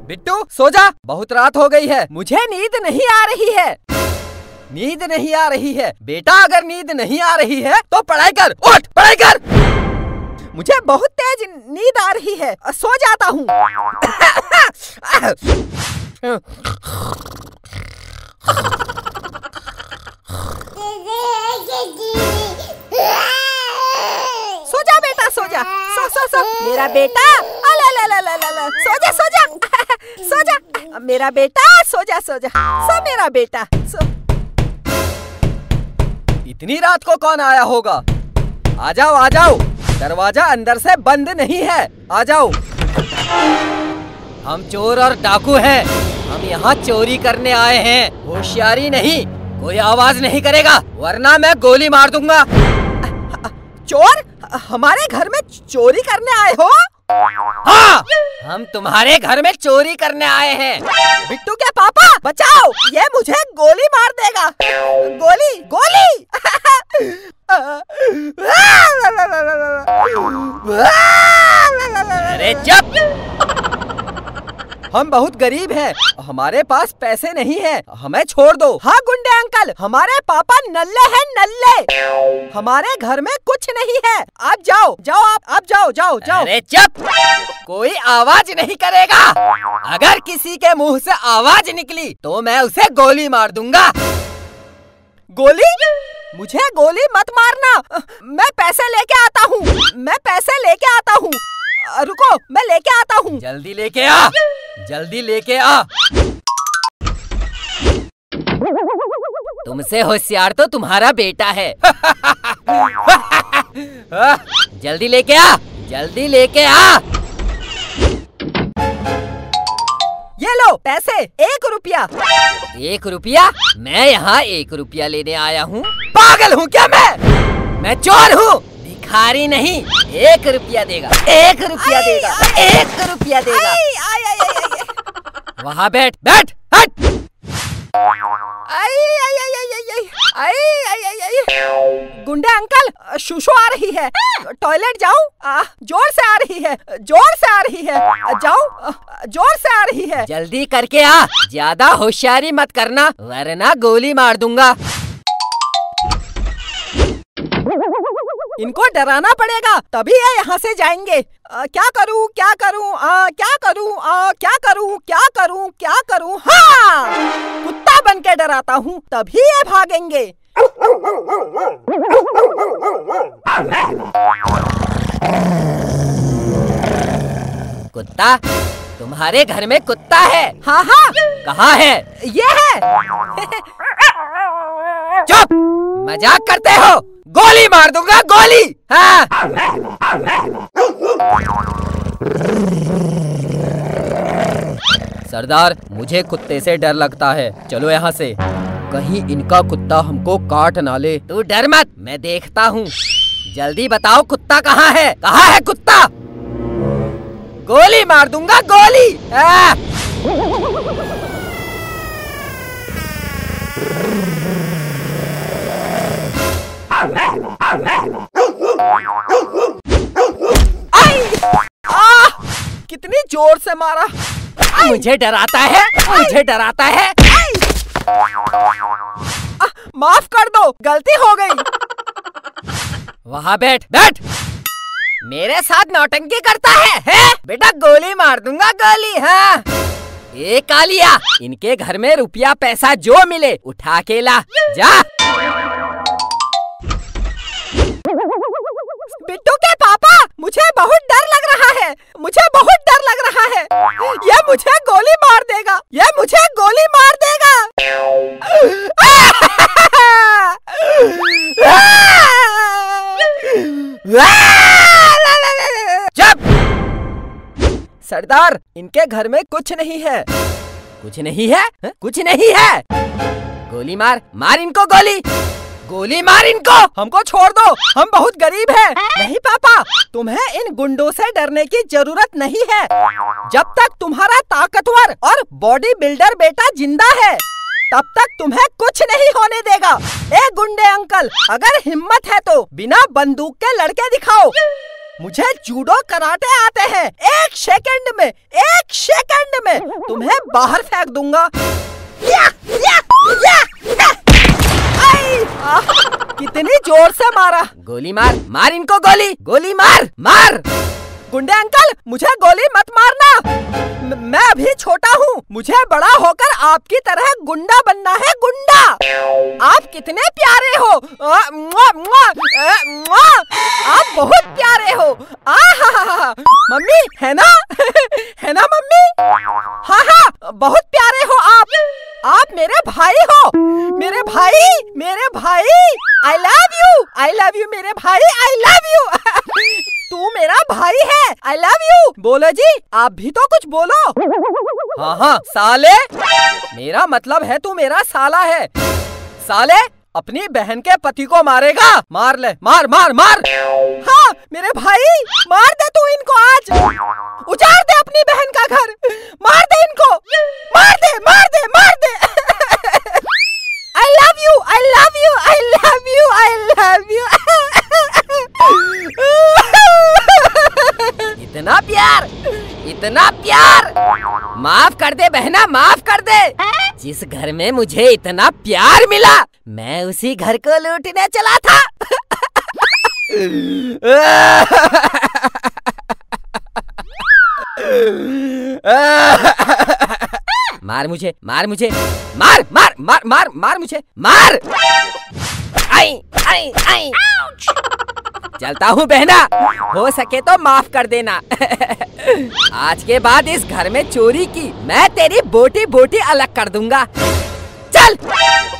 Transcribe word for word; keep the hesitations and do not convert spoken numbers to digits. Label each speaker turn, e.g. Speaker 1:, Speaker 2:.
Speaker 1: बिट्टू सो जा, बहुत रात हो गई है, मुझे नींद नहीं आ रही है। नींद नहीं आ रही है बेटा, अगर नींद नहीं आ रही है तो पढ़ाई कर, उठ पढ़ाई कर। मुझे बहुत तेज नींद आ रही है, सो जाता हूँ। सो जा बेटा, सो जा, सो सो सो मेरा बेटा, अला ला ला ला ला, सो जा सो जा, सो जा मेरा बेटा, सो जा सो जा, सो मेरा बेटा सो। इतनी रात को कौन आया होगा? आ जाओ आ जाओ, दरवाजा अंदर से बंद नहीं है, आ जाओ। हम चोर और डाकू हैं, हम यहाँ चोरी करने आए हैं। होशियारी नहीं, कोई आवाज नहीं करेगा वरना मैं गोली मार दूंगा। चोर? हमारे घर में चोरी करने आए हो? हाँ, हम तुम्हारे घर में चोरी करने आए हैं। बिट्टू के पापा बचाओ, ये मुझे गोली मार देगा। गोली गोली। अरे चुप। हम बहुत गरीब हैं, हमारे पास पैसे नहीं हैं, हमें छोड़ दो। हाँ गुंडे अंकल, हमारे पापा नल्ले हैं नल्ले, हमारे घर में कुछ नहीं है। आप जाओ जाओ, आप आप जाओ जाओ जाओ। अरे चुप, कोई आवाज नहीं करेगा। अगर किसी के मुंह से आवाज निकली तो मैं उसे गोली मार दूंगा। गोली? मुझे गोली मत मारना, मैं पैसे लेके आता हूँ, मैं पैसे लेके आता हूँ। रुको, मैं लेके आता हूँ। जल्दी लेके आ, जल्दी लेके आ। तुमसे होशियार तो तुम्हारा बेटा है। जल्दी लेके आ, जल्दी लेके आ। ये लो पैसे, एक रुपया। एक रुपया? मैं यहाँ एक रुपया लेने आया हूँ। पागल हूँ क्या मैं? मैं चोर हूँ, भिखारी नहीं। एक रुपया देगा, एक रुपया देगा, एक रुपया देगा। आई, आई, आई, आई, आई। वहाँ बैठ बैठ, हट। आई, आई, आई, आई, आई, आई, आई, आई, आई। गुंडे अंकल, शुशु आ रही है, टॉयलेट जाऊं? जोर से आ रही है, जोर से आ रही है, जाऊं? जोर से आ रही है। जल्दी करके आ, ज्यादा होशियारी मत करना वरना गोली मार दूंगा। इनको डराना पड़ेगा तभी ये यहाँ से जाएंगे। आ, क्या करूँ क्या करूँ आ, क्या करूँ आ, क्या करूँ क्या करूँ क्या करूँ? हाँ, कुत्ता बन के डराता हूँ तभी ये भागेंगे। कुत्ता? तुम्हारे घर में कुत्ता है? हाँ हाँ। कहाँ है? ये है। चुप, मजाक करते हो? गोली मार दूंगा, गोली। हाँ। सरदार, मुझे कुत्ते से डर लगता है, चलो यहाँ से, कहीं इनका कुत्ता हमको काट ना ले। तू डर मत, मैं देखता हूँ। जल्दी बताओ कुत्ता कहाँ है? कहाँ है कुत्ता? गोली मार दूंगा, गोली। हाँ। आई! आ! कितनी जोर से मारा। मुझे डराता है, मुझे डराता है। आ, माफ कर दो, गलती हो गई। वहाँ बैठ बैठ। मेरे साथ नौटंकी करता है, है? बेटा गोली मार दूंगा, गोली। हाँ। ए कालिया, इनके घर में रुपया पैसा जो मिले उठा के ला, जा। बिट्टू के पापा, मुझे बहुत डर लग रहा है, मुझे बहुत डर लग रहा है। ये मुझे गोली मार देगा, ये मुझे गोली मार देगा। चुप! सरदार, इनके घर में कुछ नहीं है। कुछ नहीं है? कुछ नहीं है। गोली मार, मार इनको गोली, गोली मार इनको। हमको छोड़ दो, हम बहुत गरीब हैं। नहीं पापा, तुम्हें इन गुंडों से डरने की जरूरत नहीं है। जब तक तुम्हारा ताकतवर और बॉडी बिल्डर बेटा जिंदा है तब तक तुम्हें कुछ नहीं होने देगा। ए गुंडे अंकल, अगर हिम्मत है तो बिना बंदूक के लड़के दिखाओ। मुझे जूडो कराटे आते हैं। एक सेकंड में, एक सेकंड में तुम्हें बाहर फेंक दूंगा। या, या, या, या। आई, आ, कितनी जोर से मारा। गोली मार, मार इनको गोली, गोली मार, मार। गुंडे अंकल, मुझे गोली मत मारना। म मैं अभी छोटा हूँ, मुझे बड़ा होकर आपकी तरह गुंडा बनना है, गुंडा। आप कितने प्यारे हो। आ, मुआ, मुआ, आ, मुआ। आप बहुत प्यारे हो। आ, हा, हा, हा। मम्मी है ना, है ना मम्मी? हाँ हाँ, बहुत प्यारे हो आप। आप मेरे भाई हो, मेरे भाई, मेरे भाई। I love you, I love you मेरे भाई, आई लव यू। तू मेरा भाई है, आई लव यू। बोलो जी, आप भी तो कुछ बोलो। हाँ हाँ साले, मेरा मतलब है तू मेरा साला है। साले, अपनी बहन के पति को मारेगा? मार ले, मार मार मार। हाँ मेरे भाई, मार दे तू इनको आज। उजाड़ दे अपनी बहन का घर, मार दे इनको, मार दे मार दे मार दे। I love you, I love you, I love you, I love you. इतना प्यार, इतना प्यार। माफ कर दे बहना, माफ कर दे। जिस घर में मुझे इतना प्यार मिला, मैं उसी घर को लूटने चला था। मार मुझे, मार मुझे, मार मार मार मार मार मुझे, मार। आई आई आई। चलता हूँ बहना, हो सके तो माफ कर देना। आज के बाद इस घर में चोरी की मैं तेरी बोटी बोटी अलग कर दूंगा। चल।